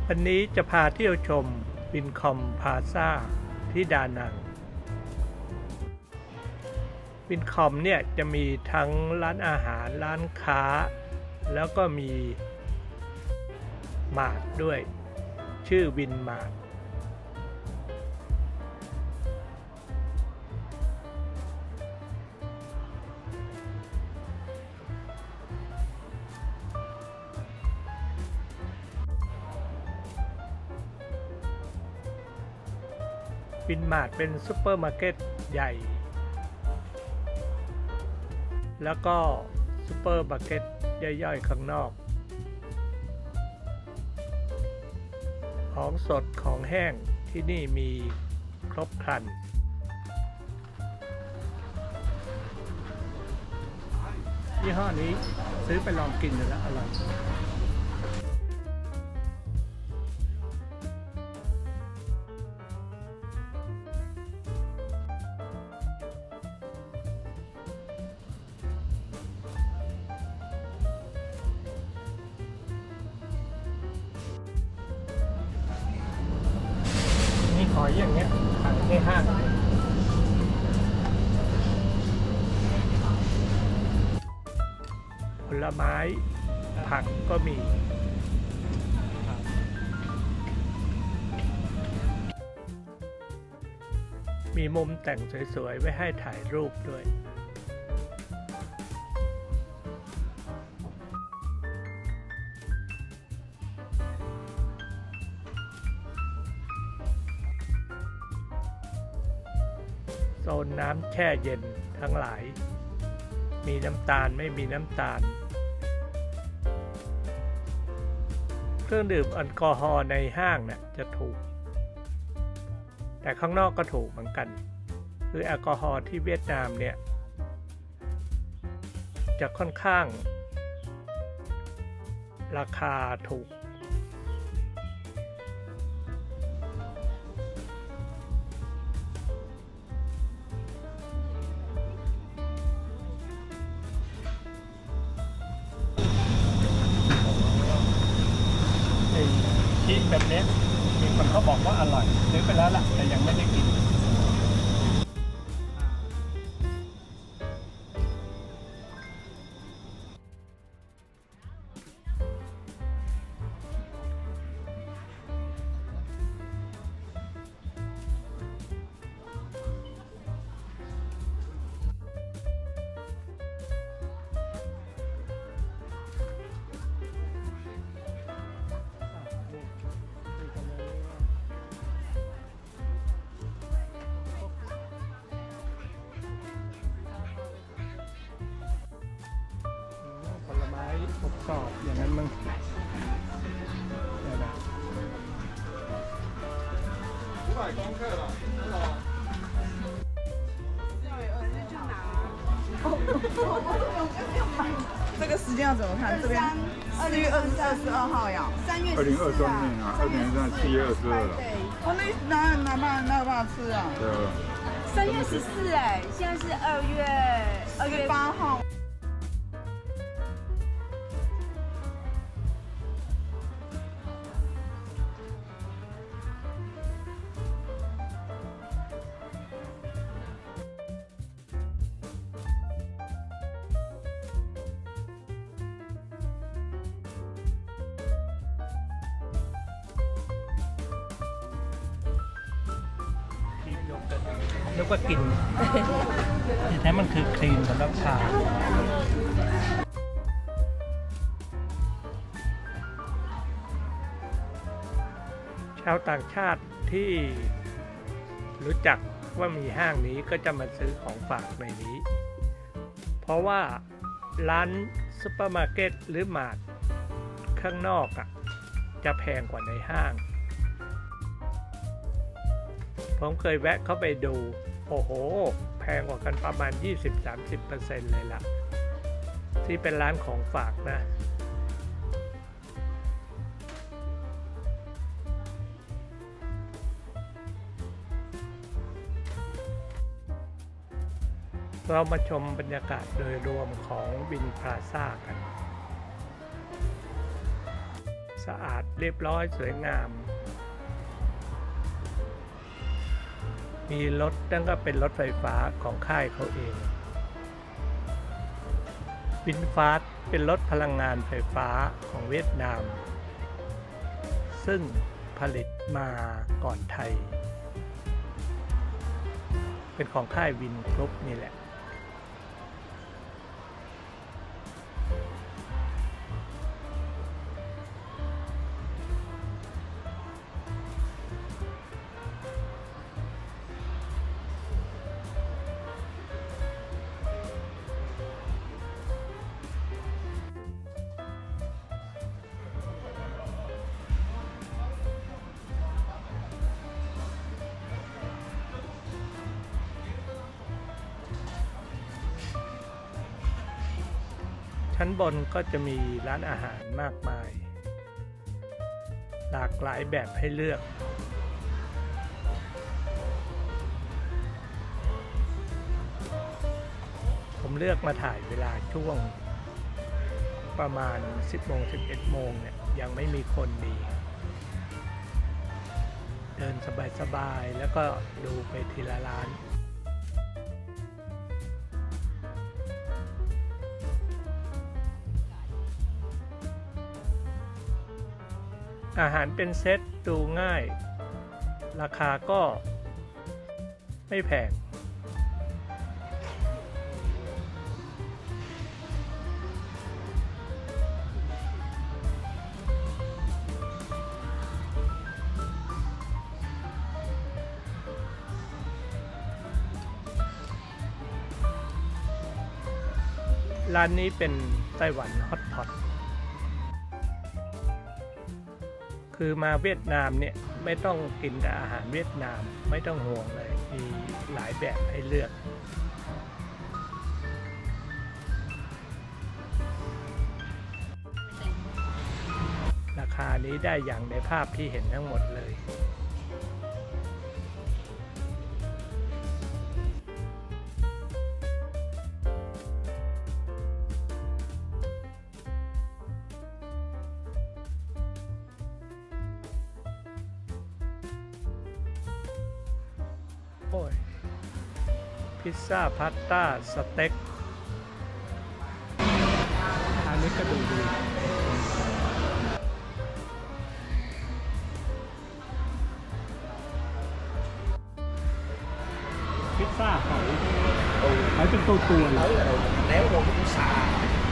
วันนี้จะพาเที่ยวชมวินคอมพลาซ่าที่ดานังวินคอมเนี่ยจะมีทั้งร้านอาหารร้านค้าแล้วก็มีมาร์ทด้วยชื่อวินมาร์ทวินมาร์ทเป็นซุปเปอร์มาร์เก็ตใหญ่แล้วก็ซุปเปอร์มาร์เก็ตย่อยๆข้างนอกของสดของแห้งที่นี่มีครบครันยี่ห้อนี้ซื้อไปลองกินแล้วอร่อยหอยอย่างเงี้ยขายในห้างผลไม้ผักก็มีมุมแต่งสวยๆไว้ให้ถ่ายรูปด้วยโซนน้ำแช่เย็นทั้งหลายมีน้ำตาลไม่มีน้ำตาลเครื่องดื่มแอลกอฮอล์ในห้างเนี่ยจะถูกแต่ข้างนอกก็ถูกเหมือนกันคือแอลกอฮอล์ที่เวียดนามเนี่ยจะค่อนข้างราคาถูกชีสแบบนี้มีคนเขาบอกว่าอร่อยซื้อไปแล้วล่ะแต่ยังไม่ได้กินอบกรอบอย่างนั้นมั้ง500公克了这个时间要怎么看？这边4月22号呀 ，2023年啊，2023年7月22了。 哦，那哪有办法吃啊？ 对啊。 3月14哎，现在是2月 8号。 นึกว่ากินแต่แท้มันคือครีมสำหรับชาชาวต่างชาติที่รู้จักว่ามีห้างนี้ก็จะมาซื้อของฝากในนี้เพราะว่าร้านซุปเปอร์มาร์เก็ตหรือมาร์ทข้างนอกจะแพงกว่าในห้างผมเคยแวะเข้าไปดูโอ้โหแพงกว่ากันประมาณ 20-30% เลยล่ะที่เป็นร้านของฝากนะเรามาชมบรรยากาศโดยรวมของวินพลาซ่ากันสะอาดเรียบร้อยสวยงามมีรถนั่นก็เป็นรถไฟฟ้าของค่ายเขาเองวินฟาสเป็นรถพลังงานไฟฟ้าของเวียดนามซึ่งผลิตมาก่อนไทยเป็นของค่ายวินกรุ๊ปนี่แหละชั้นบนก็จะมีร้านอาหารมากมายหลากหลายแบบให้เลือกผมเลือกมาถ่ายเวลาช่วงประมาณ 10 โมง 11 โมงเนี่ยยังไม่มีคนดีเดินสบายๆแล้วก็ดูไปทีละร้านอาหารเป็นเซตดูง่ายราคาก็ไม่แพงร้านนี้เป็นไต้หวันฮอตพอตคือมาเวียดนามเนี่ยไม่ต้องกินแต่อาหารเวียดนามไม่ต้องห่วงเลยมีหลายแบบให้เลือกราคานี้ได้อย่างในภาพที่เห็นทั้งหมดเลยพิซซ่าพาสต้าสเต็กอันนี้ก็ดูดีพิซซ่าหอยเป็นตัวเลย